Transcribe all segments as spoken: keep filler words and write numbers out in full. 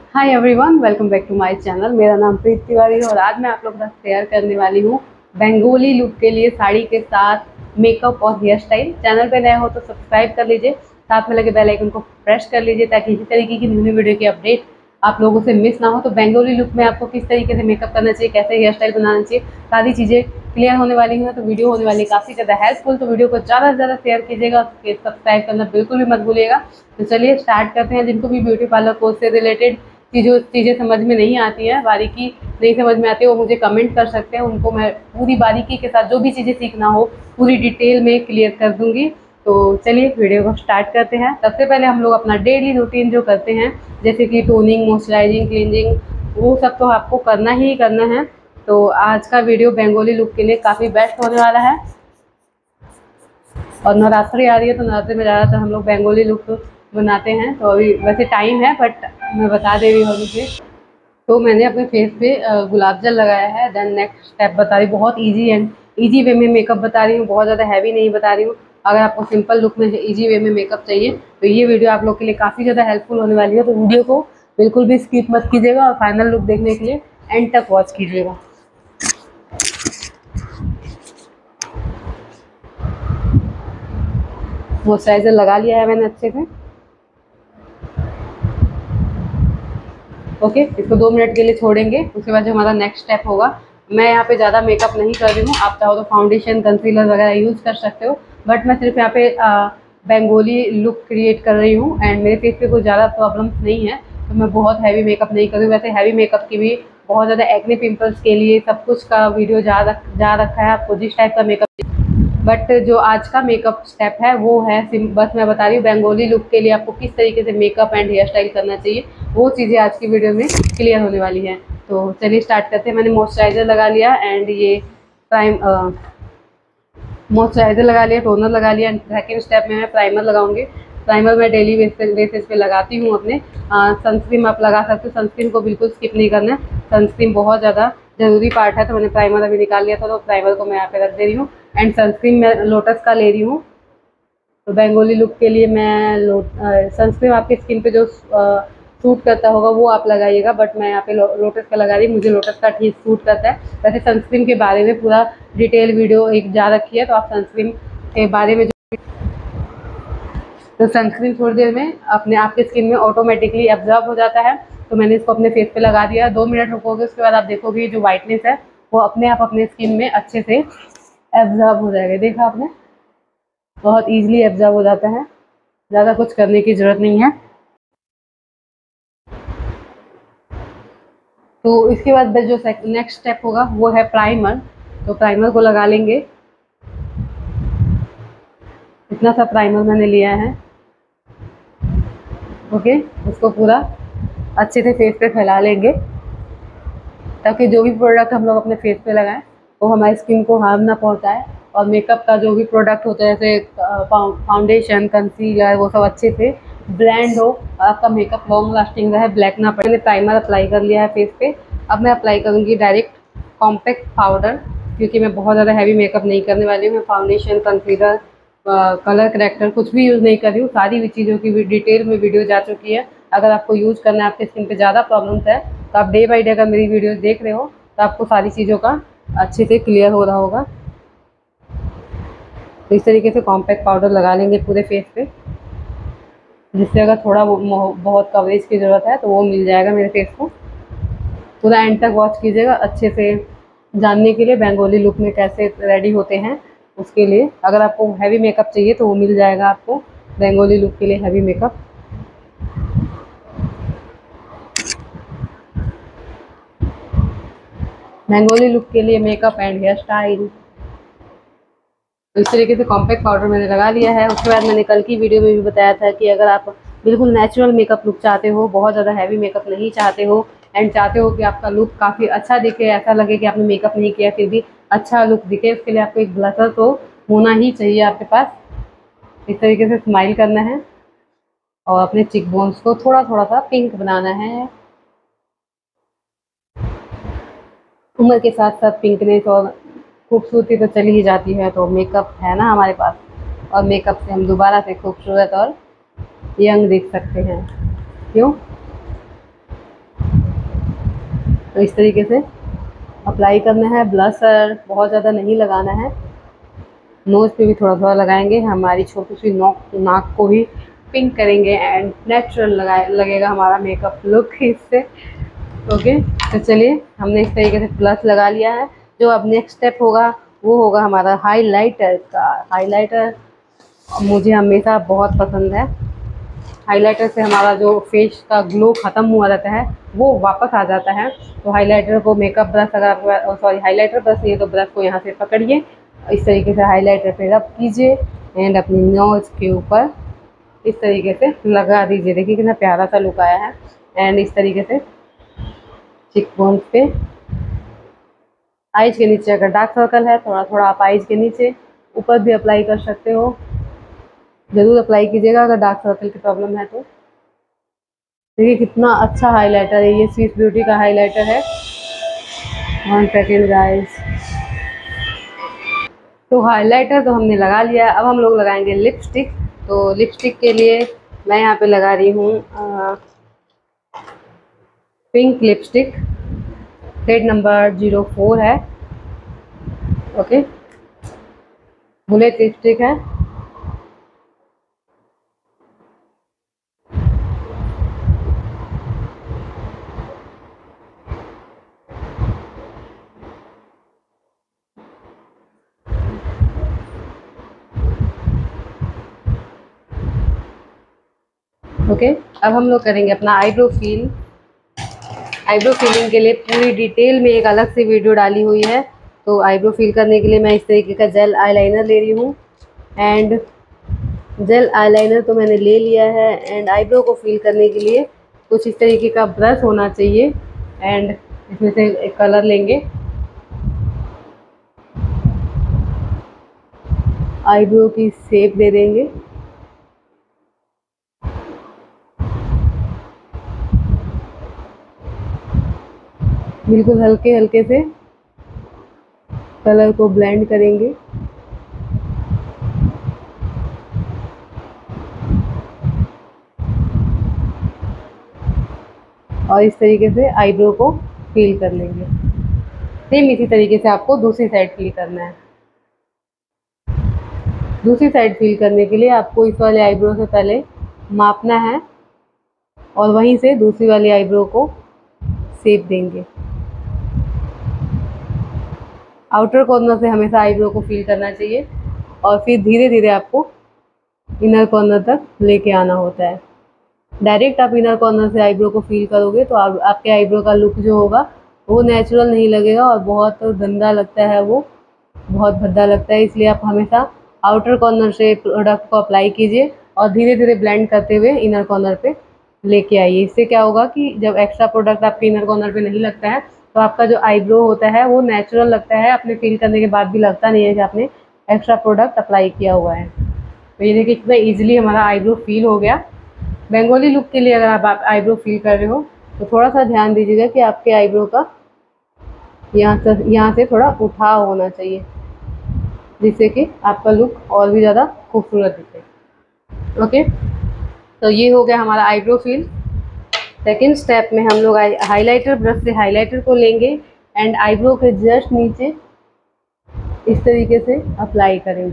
Hi everyone, welcome back to my channel. मेरा नाम प्रीत तिवारी है और आज मैं आप लोगों के साथ शेयर करने वाली हूँ बंगाली लुक के लिए साड़ी के साथ मेकअप और हेयर स्टाइल। चैनल पे नए हो तो सब्सक्राइब कर लीजिए, साथ में लगे बेल आइकन को प्रेस कर लीजिए ताकि इसी तरीके की न्यू न्यू वीडियो की अपडेट आप लोगों से मिस ना हो। तो बंगाली लुक में आपको किस तरीके से मेकअप करना चाहिए, कैसे हेयर स्टाइल बनाना चाहिए, सारी चीज़ें क्लियर होने वाली हैं। तो वीडियो होने वाली काफ़ी ज़्यादा हेल्पफुल, तो वीडियो को ज़्यादा से ज़्यादा शेयर कीजिएगा, सब्सक्राइब करना बिल्कुल भी मत भूलिएगा। तो चलिए स्टार्ट करते हैं। जिनको भी ब्यूटी पार्लर कोर्स से रिलेटेड चीज़ों चीज़ें समझ में नहीं आती हैं, बारीकी नहीं समझ में आती है, वो मुझे कमेंट कर सकते हैं। उनको मैं पूरी बारीकी के साथ जो भी चीज़ें सीखना हो पूरी डिटेल में क्लियर कर दूंगी। तो चलिए वीडियो को स्टार्ट करते हैं। सबसे पहले हम लोग अपना डेली रूटीन जो करते हैं, जैसे कि टोनिंग, मॉइस्चराइजिंग, क्लींजिंग, वो सब तो आपको करना ही करना है। तो आज का वीडियो बंगाली लुक के लिए काफ़ी बेस्ट होने वाला है। और नवरात्रि आ रही है तो नवरात्रि में ज़्यादातर हम लोग बंगाली लुक बनाते हैं। तो अभी वैसे टाइम है बट मैं बता दे रही हूँ मुझे। तो मैंने अपने फेस पे गुलाब जल लगाया है। देन नेक्स्ट स्टेप बता रही हूँ, बहुत इजी एंड इजी वे में मेकअप बता रही हूँ, बहुत ज़्यादा हैवी नहीं बता रही हूँ। अगर आपको सिंपल लुक में इजी वे में मेकअप चाहिए तो ये वीडियो आप लोग के लिए काफ़ी ज़्यादा हेल्पफुल होने वाली है। तो वीडियो को बिल्कुल भी स्किप मत कीजिएगा और फाइनल लुक देखने के लिए एंड तक वॉच कीजिएगा। मॉइस्चराइजर लगा लिया है मैंने अच्छे से। ओके, इसको दो मिनट के लिए छोड़ेंगे। उसके बाद जो हमारा नेक्स्ट स्टेप होगा, मैं यहाँ पे ज़्यादा मेकअप नहीं कर रही हूँ, आप चाहो तो फाउंडेशन, कंसीलर वगैरह यूज़ कर सकते हो, बट मैं सिर्फ यहाँ पे बंगाली लुक क्रिएट कर रही हूँ। एंड मेरे फेस पे कोई ज़्यादा प्रॉब्लम्स नहीं है तो मैं बहुत हैवी मेकअप नहीं कर रही हूँ। वैसे हैवी मेकअप की भी बहुत ज़्यादा एक्ने पिम्पल्स के लिए सब कुछ का वीडियो जा रख जा रखा है, आपको जिस टाइप का मेकअप। बट जो आज का मेकअप स्टेप है वो है सिम बस मैं बता रही हूँ बंगाली लुक के लिए आपको किस तरीके से मेकअप एंड हेयर स्टाइल करना चाहिए, वो चीज़ें आज की वीडियो में क्लियर होने वाली हैं। तो चलिए स्टार्ट करते हैं। मैंने मॉइस्चराइज़र लगा लिया एंड ये प्राइम मॉइस्चराइज़र लगा लिया, टोनर लगा लिया। सेकेंड स्टेप में मैं प्राइमर लगाऊंगी। प्राइमर मैं डेली बेसिस पे लगाती हूँ अपने। सनस्क्रीन आप लगा सकते हो, सनस्क्रीन को बिल्कुल स्किप नहीं करना है, सनस्क्रीन बहुत ज़्यादा ज़रूरी पार्ट है। तो मैंने प्राइमर अभी निकाल लिया था, तो प्राइमर को मैं यहाँ पे रख दे रही हूँ। एंड सनस्क्रीन मैं लोटस का ले रही हूँ। तो बंगाली लुक के लिए मैं लो सनस्क्रीन आपकी स्किन पे जो सूट करता होगा वो आप लगाइएगा, बट मैं यहाँ पे लो, लोटस का लगा रही हूँ, मुझे लोटस का ठीक सूट करता है। वैसे सनस्क्रीन के बारे में पूरा डिटेल वीडियो एक जा रखी है, तो आप सनस्क्रीन के बारे में जो तो सनस्क्रीन थोड़ी देर में अपने आपके स्किन में ऑटोमेटिकली एब्जॉर्ब हो जाता है। तो मैंने इसको अपने फेस पे लगा दिया। दो मिनट रुकोगे, उसके बाद आप देखोगे जो वाइटनेस है वो अपने आप अपने स्किन में अच्छे से एब्जॉर्ब हो जाएगा। देखा आपने, बहुत ईजिली एब्जॉर्ब हो जाता है, ज़्यादा कुछ करने की ज़रूरत नहीं है। तो इसके बाद जो नेक्स्ट स्टेप होगा वो है प्राइमर। तो प्राइमर को लगा लेंगे। इतना सा प्राइमर मैंने लिया है। ओके, उसको पूरा अच्छे से फेस पे फैला लेंगे ताकि जो भी प्रोडक्ट हम लोग अपने फेस पे लगाएं वो हमारी स्किन को हार्म ना पहुंचाए। और मेकअप का जो भी प्रोडक्ट होता है जैसे फाउंडेशन, कंसीलर, वो सब अच्छे से ब्लेंड हो और आपका मेकअप लॉन्ग लास्टिंग रहे, ब्लैक ना पड़े। मैंने प्राइमर अप्लाई कर लिया है फेस पे। अब मैं अप्लाई करूँगी डायरेक्ट कॉम्पैक्ट पाउडर, क्योंकि मैं बहुत ज़्यादा हैवी मेकअप नहीं करने वाली हूँ। मैं फाउंडेशन, कंसीलर, कलर करेक्टर कुछ भी यूज़ नहीं कर रही हूँ। सारी चीज़ों की डिटेल में वीडियो जा चुकी है। अगर आपको यूज़ करना है, आपके स्किन पे ज़्यादा प्रॉब्लम्स है, तो आप डे बाई डे अगर मेरी वीडियोस देख रहे हो तो आपको सारी चीज़ों का अच्छे से क्लियर हो रहा होगा। तो इस तरीके से कॉम्पैक्ट पाउडर लगा लेंगे पूरे फेस पे, जिससे अगर थोड़ा बहुत कवरेज की ज़रूरत है तो वो मिल जाएगा मेरे फेस को। पूरा एंड तक वॉच कीजिएगा अच्छे से जानने के लिए बंगाली लुक में कैसे रेडी होते हैं। उसके लिए अगर आपको हैवी मेकअप चाहिए तो वो मिल जाएगा आपको बंगाली लुक के लिए हैवी मेकअप। बंगाली लुक के लिए मेकअप एंड हेयर स्टाइल। तो इस तरीके से कॉम्पैक्ट पाउडर मैंने लगा लिया है। उसके बाद मैंने कल की वीडियो में भी बताया था कि अगर आप बिल्कुल नेचुरल मेकअप लुक चाहते हो, बहुत ज़्यादा हैवी मेकअप नहीं चाहते हो एंड चाहते हो कि आपका लुक काफ़ी अच्छा दिखे, ऐसा लगे कि आपने मेकअप नहीं किया फिर भी अच्छा लुक दिखे, उसके लिए आपको एक ब्लशर तो होना ही चाहिए आपके पास। इस तरीके से स्माइल करना है और अपने चिक बोन्स को थोड़ा थोड़ा सा पिंक बनाना है। उम्र के साथ साथ पिंकनेस और खूबसूरती तो चली ही जाती है, तो मेकअप है ना हमारे पास, और मेकअप से हम दोबारा से खूबसूरत और यंग दिख सकते हैं। क्यों? इस तरीके से अप्लाई करना है। ब्लशर बहुत ज़्यादा नहीं लगाना है, नोज़ पे भी थोड़ा थोड़ा लगाएंगे, हमारी छोटी सी नोक नाक को भी पिंक करेंगे एंड नेचुरल लगाए लगेगा हमारा मेकअप लुक इससे। ओके, तो चलिए हमने इस तरीके से प्लस लगा लिया है। जो अब नेक्स्ट स्टेप होगा वो होगा हमारा हाइलाइटर का। हाइलाइटर मुझे हमेशा बहुत पसंद है। हाइलाइटर से हमारा जो फेस का ग्लो ख़त्म हुआ रहता है वो वापस आ जाता है। तो हाइलाइटर को मेकअप ब्रश अगर सॉरी हाइलाइटर ब्रश नहीं है तो ब्रश को यहाँ से पकड़िए, इस तरीके से हाइलाइटर पे रब कीजिए एंड अपनी नोज़ के ऊपर इस तरीके से लगा दीजिए। देखिए कितना प्यारा सा लुक आया है। एंड इस तरीके से चिक बोन्स पे, आइज के नीचे अगर डार्क सर्कल है थोड़ा थोड़ा आप आइज के नीचे ऊपर भी अप्लाई कर सकते हो। ज़रूर अप्लाई कीजिएगा अगर डार्क सर्कल की प्रॉब्लम है तो। देखिए कितना अच्छा हाइलाइटर है, ये स्विस ब्यूटी का हाइलाइटर है। One second guys. तो हाइलाइटर तो हमने लगा लिया है, अब हम लोग लगाएंगे लिपस्टिक। तो लिपस्टिक के लिए मैं यहाँ पे लगा रही हूँ pink lipstick, shade number zero four है। ओके, बुलेट लिपस्टिक है। ओके, अब हम लोग करेंगे अपना आईब्रो फील। आईब्रो फीलिंग के लिए पूरी डिटेल में एक अलग से वीडियो डाली हुई है। तो आईब्रो फील करने के लिए मैं इस तरीके का जेल आईलाइनर ले रही हूँ एंड जेल आईलाइनर तो मैंने ले लिया है। एंड आईब्रो को फील करने के लिए कुछ इस तरीके का ब्रश होना चाहिए एंड इसमें से एक कलर लेंगे, आईब्रो की शेप दे देंगे। बिल्कुल हल्के हल्के से कलर को ब्लेंड करेंगे। और इस तरीके से आईब्रो को फील कर लेंगे। सेम इसी तरीके से आपको दूसरी साइड फील करना है। दूसरी साइड फील करने के लिए आपको इस वाले आईब्रो से पहले मापना है और वहीं से दूसरी वाली आईब्रो को शेप देंगे। आउटर कॉर्नर से हमेशा आईब्रो को फील करना चाहिए और फिर धीरे धीरे आपको इनर कॉर्नर तक लेके आना होता है। डायरेक्ट आप इनर कॉर्नर से आईब्रो को फील करोगे तो आप, आपके आईब्रो का लुक जो होगा वो नेचुरल नहीं लगेगा और बहुत गंदा लगता है, वो बहुत भद्दा लगता है। इसलिए आप हमेशा आउटर कॉर्नर से प्रोडक्ट को अप्लाई कीजिए और धीरे धीरे ब्लेंड करते हुए इनर कॉर्नर पे लेके आइए। इससे क्या होगा कि जब एक्स्ट्रा प्रोडक्ट आपके इनर कॉर्नर पे नहीं लगता है तो आपका जो आईब्रो होता है वो नेचुरल लगता है, अपने फील करने के बाद भी लगता नहीं है कि आपने एक्स्ट्रा प्रोडक्ट अप्लाई किया हुआ है। तो ये देखिए कितना ईजिली हमारा आईब्रो फील हो गया। बंगाली लुक के लिए अगर आप आईब्रो फील कर रहे हो तो थोड़ा सा ध्यान दीजिएगा कि आपके आईब्रो का यहाँ से यहाँ से थोड़ा उठाव होना चाहिए जिससे कि आपका लुक और भी ज़्यादा खूबसूरत दिखे। ओके, तो ये हो गया हमारा आईब्रो फील। सेकेंड स्टेप में हम लोग हाइलाइटर ब्रश से हाइलाइटर को लेंगे एंड आईब्रो के जस्ट नीचे इस तरीके से अप्लाई करेंगे।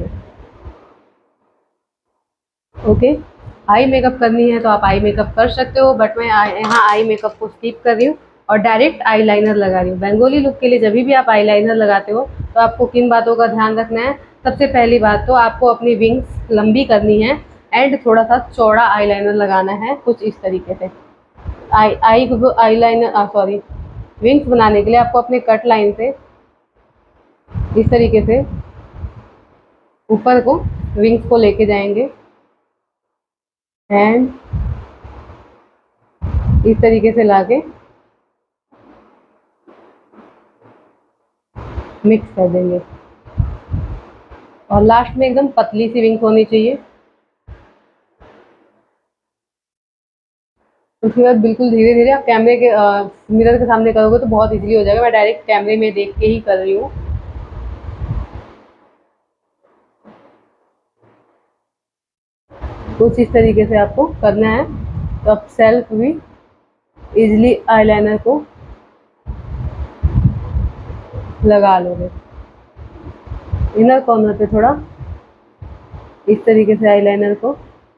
ओके, आई मेकअप करनी है तो आप आई मेकअप कर सकते हो, बट मैं यहाँ आई मेकअप को स्किप कर रही हूँ और डायरेक्ट आई लाइनर लगा रही हूँ। बंगाली लुक के लिए जब भी आप आई लाइनर लगाते हो तो आपको किन बातों का ध्यान रखना है। सबसे पहली बात तो आपको अपनी विंग्स लंबी करनी है एंड थोड़ा सा चौड़ा आई लाइनर लगाना है, कुछ इस तरीके से। Eye eye eyeliner sorry wings बनाने के लिए आपको अपने कट लाइन से इस तरीके से ऊपर को विंग्स को लेके जाएंगे एंड इस तरीके से लाके मिक्स कर देंगे और लास्ट में एकदम पतली सी विंग्स होनी चाहिए। उसके बाद बिल्कुल धीरे धीरे आप कैमरे के आ, मिरर के सामने करोगे तो बहुत इजीली हो जाएगा। मैं डायरेक्ट कैमरे में देख के ही कर रही हूँ। कुछ इस तरीके से आपको करना है तो आप सेल्फ भी इजीली आईलाइनर को लगा लोगे। इनर कॉर्नर पे थोड़ा इस तरीके से आईलाइनर को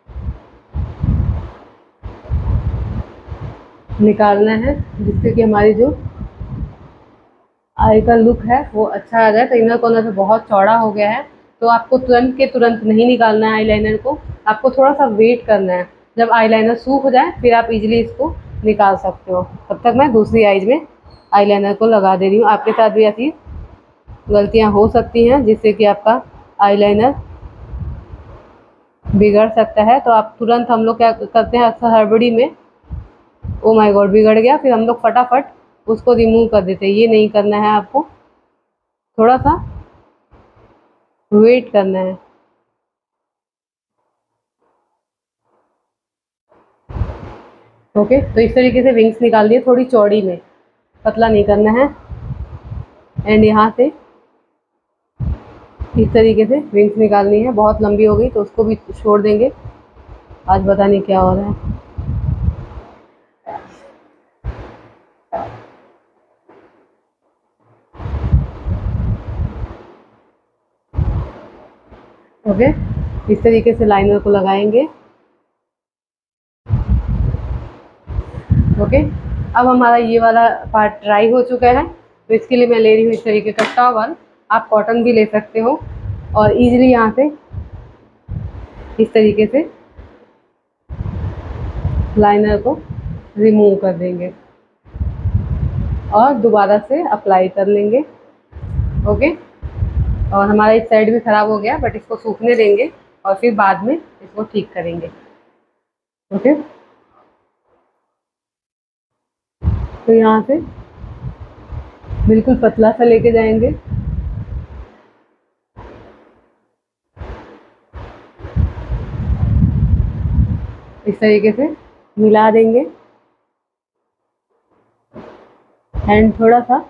निकालना है, जिससे कि हमारी जो आई का लुक है वो अच्छा आ जाए। तो इनर कॉर्नर पे बहुत चौड़ा हो गया है, तो आपको तुरंत के तुरंत नहीं निकालना है आईलाइनर को, आपको थोड़ा सा वेट करना है। जब आईलाइनर सूख जाए फिर आप इजीली इसको निकाल सकते हो। तब तक मैं दूसरी आईज में आईलाइनर को लगा दे रही हूँ। आपके साथ भी ऐसी गलतियाँ हो सकती हैं जिससे कि आपका आईलाइनर बिगड़ सकता है। तो आप तुरंत, हम लोग क्या करते हैं अक्सर हड़बड़ी में, ओ माय गॉड बिगड़ गया, फिर हम लोग फटाफट उसको रिमूव कर देते हैं। ये नहीं करना है, आपको थोड़ा सा वेट करना है। ओके, तो इस तरीके से विंग्स निकाल दिए, थोड़ी चौड़ी में, पतला नहीं करना है। एंड यहाँ से इस तरीके से विंग्स निकालनी है। बहुत लंबी हो गई तो उसको भी छोड़ देंगे। आज पता नहीं क्या हो रहा है। ओके, इस तरीके से लाइनर को लगाएंगे। ओके, अब हमारा ये वाला पार्ट ड्राई हो चुका है, तो इसके लिए मैं ले रही हूँ इस तरीके का टॉवल। आप कॉटन भी ले सकते हो, और इजीली यहाँ से इस तरीके से लाइनर को रिमूव कर देंगे और दोबारा से अप्लाई कर लेंगे। ओके, और हमारा इस साइड भी ख़राब हो गया, बट इसको सूखने देंगे और फिर बाद में इसको ठीक करेंगे। ओके, तो यहाँ से बिल्कुल पतला सा लेके जाएंगे। इस तरीके से मिला देंगे एंड थोड़ा सा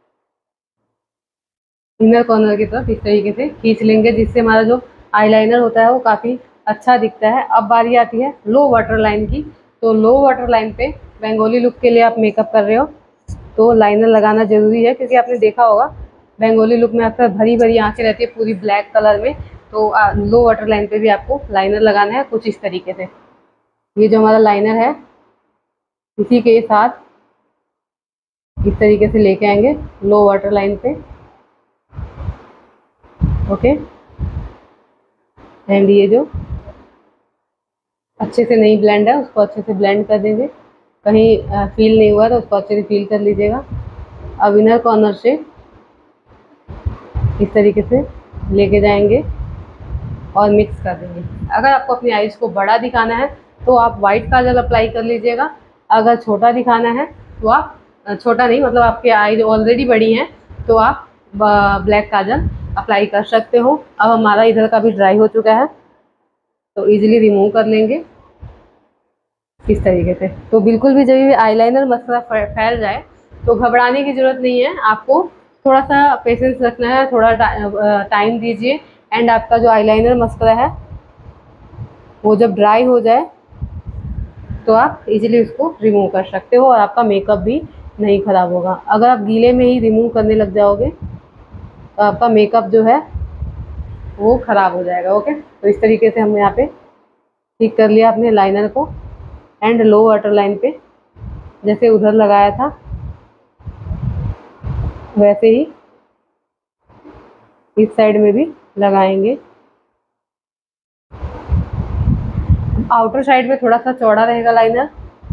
इनर कॉर्नर की तरफ इस तरीके से खींच लेंगे, जिससे हमारा जो आईलाइनर होता है वो काफ़ी अच्छा दिखता है। अब बारी आती है लो वाटर लाइन की। तो लो वाटर लाइन पे बंगाली लुक के लिए आप मेकअप कर रहे हो तो लाइनर लगाना ज़रूरी है, क्योंकि आपने देखा होगा बंगाली लुक में अक्सर भरी भरी आँखें रहती है पूरी ब्लैक कलर में। तो आ, लो वाटर लाइन पे भी आपको लाइनर लगाना है कुछ इस तरीके से। ये जो हमारा लाइनर है इसी के साथ इस तरीके से लेके आएंगे लो वाटर लाइन पे। ओके, एंड ये जो अच्छे से नहीं ब्लेंड है उसको अच्छे से ब्लेंड कर देंगे। कहीं फील नहीं हुआ तो उसको अच्छे से फील कर लीजिएगा। अब इनर कॉर्नर से इस तरीके से लेके जाएंगे और मिक्स कर देंगे। अगर आपको अपनी आइज़ को बड़ा दिखाना है तो आप वाइट काजल अप्लाई कर लीजिएगा। अगर छोटा दिखाना है तो आप, छोटा नहीं मतलब आपके आइज़ ऑलरेडी बड़ी हैं, तो आप ब्लैक काजल अप्लाई कर सकते हो। अब हमारा इधर का भी ड्राई हो चुका है, तो इजीली रिमूव कर लेंगे इस तरीके से। तो बिल्कुल भी जब भी आईलाइनर मस्करा फैल जाए तो घबराने की ज़रूरत नहीं है, आपको थोड़ा सा पेशेंस रखना है, थोड़ा टाइम दीजिए। एंड आपका जो आईलाइनर मस्करा है वो जब ड्राई हो जाए तो आप इजीली उसको रिमूव कर सकते हो और आपका मेकअप भी नहीं ख़राब होगा। अगर आप गीले में ही रिमूव करने लग जाओगे तो आपका मेकअप जो है वो ख़राब हो जाएगा। ओके, तो इस तरीके से हमने यहाँ पे ठीक कर लिया अपने लाइनर को। एंड लो वाटर लाइन पे जैसे उधर लगाया था वैसे ही इस साइड में भी लगाएंगे। आउटर साइड में थोड़ा सा चौड़ा रहेगा लाइनर,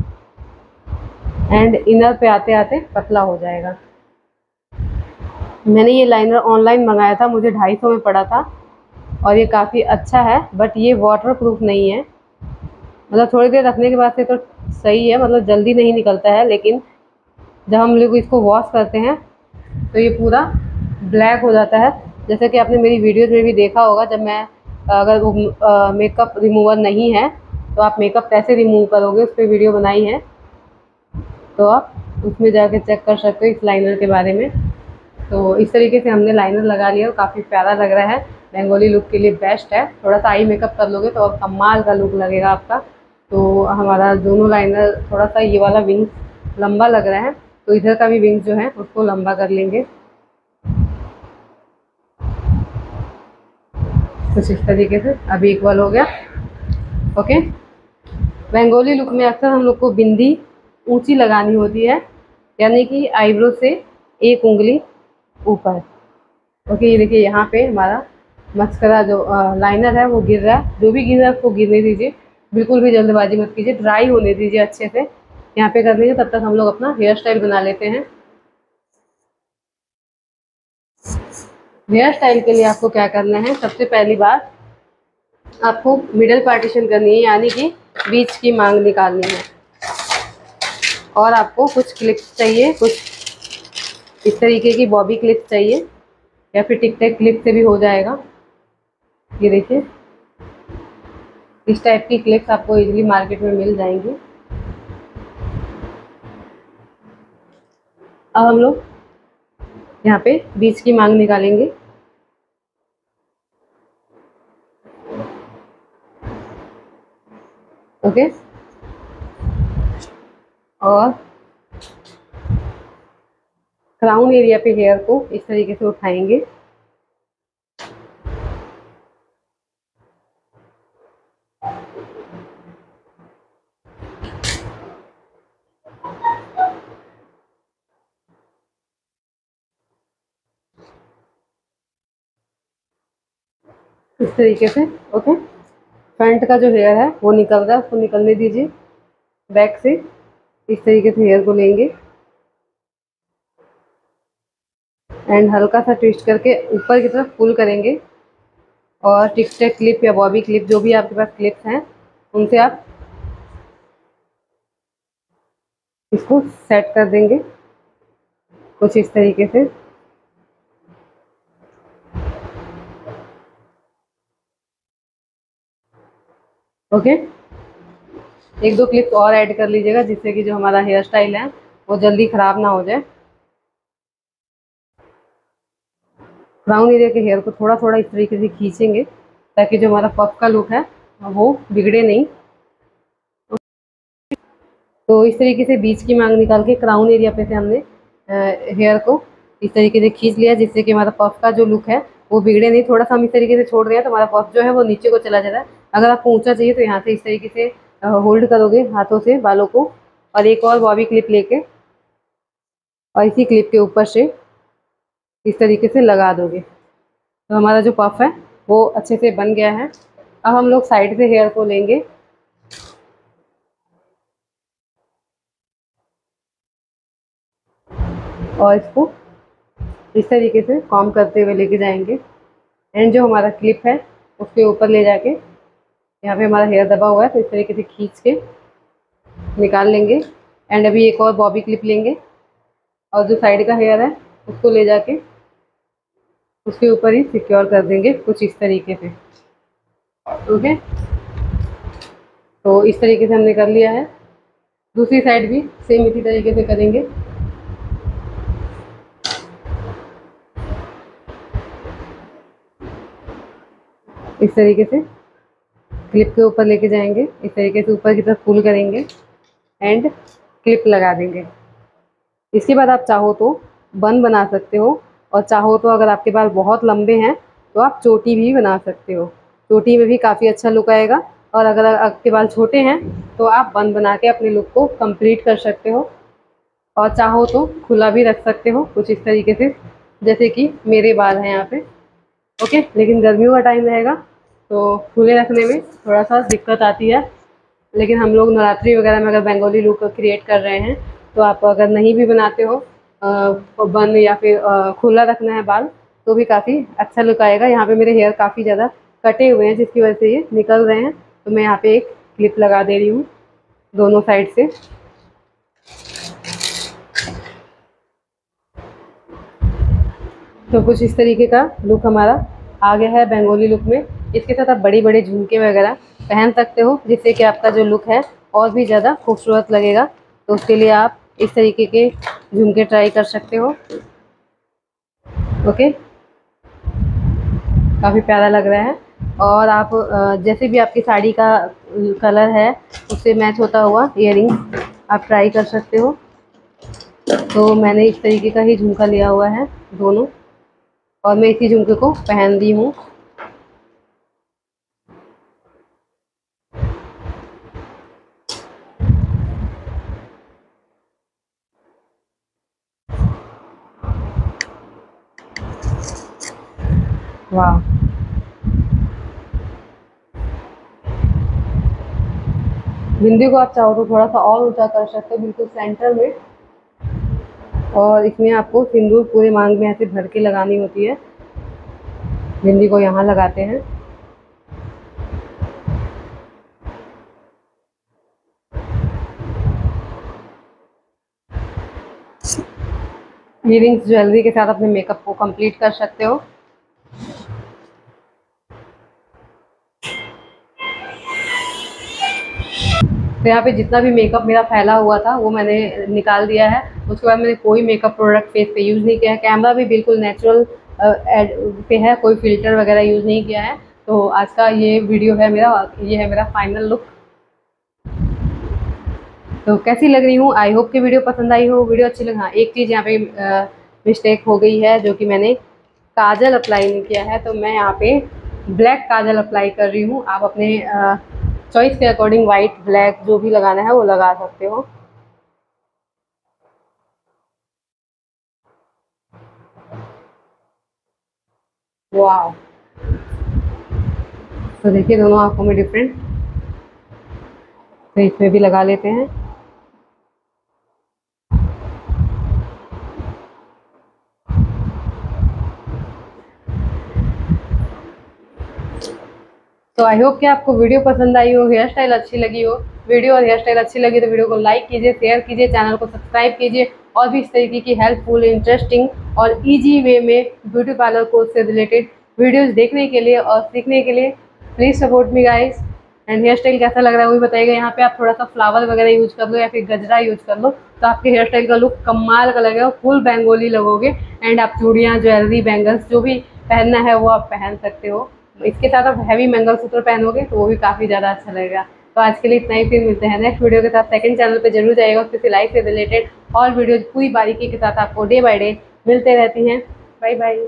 एंड इनर पे आते आते पतला हो जाएगा। मैंने ये लाइनर ऑनलाइन मंगाया था, मुझे ढाई सौ में पड़ा था और ये काफ़ी अच्छा है, बट ये वाटर प्रूफ नहीं है। मतलब थोड़ी देर रखने के बाद से तो सही है, मतलब जल्दी नहीं निकलता है, लेकिन जब हम लोग इसको वॉश करते हैं तो ये पूरा ब्लैक हो जाता है। जैसे कि आपने मेरी वीडियोज़ में भी देखा होगा, जब मैं अगर वो मेकअप रिमूवर नहीं है तो आप मेकअप कैसे रिमूव करोगे उस पर वीडियो बनाई है, तो आप उसमें जाके चेक कर सकते हो इस लाइनर के बारे में। तो इस तरीके से हमने लाइनर लगा लिया और काफ़ी प्यारा लग रहा है, बंगाली लुक के लिए बेस्ट है। थोड़ा सा आई मेकअप कर लोगे तो और कमाल का लुक लगेगा आपका। तो हमारा दोनों लाइनर, थोड़ा सा ये वाला विंग्स लंबा लग रहा है तो इधर का भी विंग्स जो है उसको लंबा कर लेंगे। कुछ इस तरीके से अभी इक्वल हो गया। ओके, बंगाली लुक में अक्सर हम लोग को बिंदी ऊंची लगानी होती है, यानी कि आईब्रो से एक उंगली ऊपर। ओके, ये देखिए यहाँ पे हमारा मस्करा जो लाइनर है वो गिर रहा है। जो भी गिर रहा है उसको गिरने दीजिए, बिल्कुल भी जल्दबाजी मत कीजिए, ड्राई होने दीजिए अच्छे से। यहाँ पे कर लीजिए, तब तक हम लोग अपना हेयर स्टाइल बना लेते हैं। हेयर स्टाइल के लिए आपको क्या करना है, सबसे पहली बात आपको मिडल पार्टीशन करनी है, यानी कि बीच की मांग निकालनी है। और आपको कुछ क्लिप्स चाहिए, कुछ इस तरीके की बॉबी क्लिप्स चाहिए, या फिर टिक टैक क्लिप से भी हो जाएगा। ये देखिए, इस टाइप की क्लिप्स आपको इजीली मार्केट में मिल जाएंगी। अब हम लोग यहाँ पे बीच की मांग निकालेंगे। ओके, और क्राउन एरिया पे हेयर को इस तरीके से उठाएंगे। इस तरीके से। ओके, फ्रंट का जो हेयर है वो निकल रहा है, उसको निकलने दीजिए। बैक से इस तरीके से हेयर को लेंगे एंड हल्का सा ट्विस्ट करके ऊपर की तरफ पुल करेंगे। और टिक टैक क्लिप या बॉबी क्लिप, जो भी आपके पास क्लिप्स हैं, उनसे आप इसको सेट कर देंगे कुछ इस तरीके से। ओके, एक दो क्लिप्स और ऐड कर लीजिएगा, जिससे कि जो हमारा हेयर स्टाइल है वो जल्दी ख़राब ना हो जाए। क्राउन एरिया के हेयर को थोड़ा थोड़ा इस तरीके से खींचेंगे, ताकि जो हमारा पफ का लुक है वो बिगड़े नहीं। तो इस तरीके से बीच की मांग निकाल के क्राउन एरिया पे से हमने हेयर को इस तरीके से खींच लिया, जिससे कि हमारा पफ का जो लुक है वो बिगड़े नहीं। थोड़ा सा हम इस तरीके से छोड़ रहे हैं तो हमारा पफ जो है वो नीचे को चला जाता है। अगर आपको ऊंचा चाहिए तो यहाँ से इस तरीके से होल्ड करोगे हाथों से बालों को, और एक और बॉबी क्लिप लेके और इसी क्लिप के ऊपर से इस तरीके से लगा दोगे, तो हमारा जो पफ है वो अच्छे से बन गया है। अब हम लोग साइड से हेयर को लेंगे और इसको इस तरीके से कॉम करते हुए लेके जाएंगे एंड जो हमारा क्लिप है उसके ऊपर ले जाके, यहाँ पे हमारा हेयर दबा हुआ है तो इस तरीके से खींच के निकाल लेंगे। एंड अभी एक और बॉबी क्लिप लेंगे और जो साइड का हेयर है उसको ले जाके उसके ऊपर ही सिक्योर कर देंगे कुछ इस तरीके से। ओके, तो इस तरीके से हमने कर लिया है। दूसरी साइड भी सेम इसी तरीके से करेंगे। इस तरीके से क्लिप के ऊपर लेके जाएंगे, इस तरीके से ऊपर की तरफ पुल करेंगे एंड क्लिप लगा देंगे। इसके बाद आप चाहो तो बन बना सकते हो, और चाहो तो अगर आपके बाल बहुत लंबे हैं तो आप चोटी भी बना सकते हो। चोटी में भी काफ़ी अच्छा लुक आएगा। और अगर आपके बाल छोटे हैं तो आप बन बना के अपने लुक को कंप्लीट कर सकते हो, और चाहो तो खुला भी रख सकते हो कुछ इस तरीके से, जैसे कि मेरे बाल हैं यहाँ पे। ओके, लेकिन गर्मियों का टाइम रहेगा तो खुले रखने में थोड़ा सा दिक्कत आती है। लेकिन हम लोग नवरात्रि वगैरह में अगर बंगाली लुक क्रिएट कर रहे हैं तो आप अगर नहीं भी बनाते हो बन या फिर खुला रखना है बाल, तो भी काफ़ी अच्छा लुक आएगा। यहाँ पे मेरे हेयर काफ़ी ज़्यादा कटे हुए हैं जिसकी वजह से ये निकल रहे हैं, तो मैं यहाँ पे एक क्लिप लगा दे रही हूँ दोनों साइड से। तो कुछ इस तरीके का लुक हमारा आ गया है बंगाली लुक में। इसके साथ आप बड़ी बड़ी झुमके वगैरह पहन सकते हो, जिससे कि आपका जो लुक है और भी ज़्यादा खूबसूरत लगेगा। तो उसके लिए आप इस तरीके के झुमके ट्राई कर सकते हो। ओके, काफ़ी प्यारा लग रहा है। और आप जैसे भी आपकी साड़ी का कलर है उससे मैच होता हुआ इयररिंग्स आप ट्राई कर सकते हो। तो मैंने इस तरीके का ही झुमका लिया हुआ है दोनों, और मैं इसी झुमके को पहन दी हूँ। वाह, बिंदी को आप चाहो तो थोड़ा सा और ऊंचा कर सकते हो, बिल्कुल सेंटर में। और इसमें आपको सिंदूर पूरे मांग में ऐसे भर के लगानी होती है। बिंदी को यहाँ लगाते हैं। इयरिंग्स ज्वेलरी के साथ अपने मेकअप को कंप्लीट कर सकते हो। तो यहाँ पे जितना भी मेकअप मेरा फैला हुआ था वो मैंने निकाल दिया है। उसके बाद मैंने कोई मेकअप प्रोडक्ट फेस पे यूज़ नहीं किया है। कैमरा भी बिल्कुल नेचुरल पे है, कोई फ़िल्टर वगैरह यूज़ नहीं किया है। तो आज का ये वीडियो है मेरा, ये है मेरा फाइनल लुक। तो कैसी लग रही हूँ? आई होप कि वीडियो पसंद आई हो। वीडियो अच्छी लगी, हाँ एक चीज़ यहाँ पे मिस्टेक हो गई है, जो कि मैंने काजल अप्लाई नहीं किया है। तो मैं यहाँ पे ब्लैक काजल अप्लाई कर रही हूँ। आप अपने चॉइस के अकॉर्डिंग वाइट, ब्लैक जो भी लगाना है वो लगा सकते हो। वाह, तो देखिए दोनों आंखों में डिफरेंट। तो इसमें भी लगा लेते हैं। तो आई होप कि आपको वीडियो पसंद आई हो, हेयर स्टाइल अच्छी लगी हो। वीडियो और हेयर स्टाइल अच्छी लगी तो वीडियो को लाइक कीजिए, शेयर कीजिए, चैनल को सब्सक्राइब कीजिए। और भी इस तरीके की हेल्पफुल, इंटरेस्टिंग और इजी वे में ब्यूटी पार्लर कोर्स से रिलेटेड वीडियोस देखने के लिए और सीखने के लिए please support me guys. And hair style कैसा लग रहा है वो भी बताइएगा। यहाँ पे आप थोड़ा सा फ्लावर वगैरह यूज़ कर लो या फिर गजरा यूज़ कर लो, तो आपके हेयर स्टाइल का लुक कमाल का लगेगा, फुल बेंगोली लगोगे। एंड आप चूड़ियाँ, ज्वेलरी, बैंगल्स जो भी पहनना है वो आप पहन सकते हो। इसके साथ आप हैवी मंगलसूत्र पहनोगे तो वो भी काफ़ी ज़्यादा अच्छा लगेगा। तो आज के लिए इतना ही, फिर मिलते हैं नेक्स्ट वीडियो के साथ। सेकंड चैनल पे जरूर जाइएगा, उसकी सिलाई से रिलेटेड और वीडियो पूरी बारीकी के साथ आपको डे बाय डे मिलते रहती हैं। Bye bye.